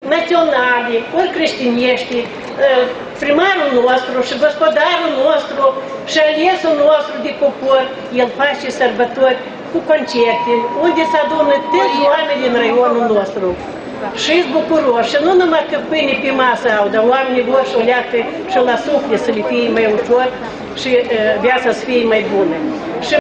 naționale, ori creștinești, primarul nostru și gospodarul nostru și alesul nostru de popor, el face sărbători cu concerte, unde se adună toți oameni din raionul nostru. Și-s bucuroși, și nu numai că pâine pe masă au, dar oamenii vor și o leacă și la suflet să le fie mai ușor și viața să fie mai bună.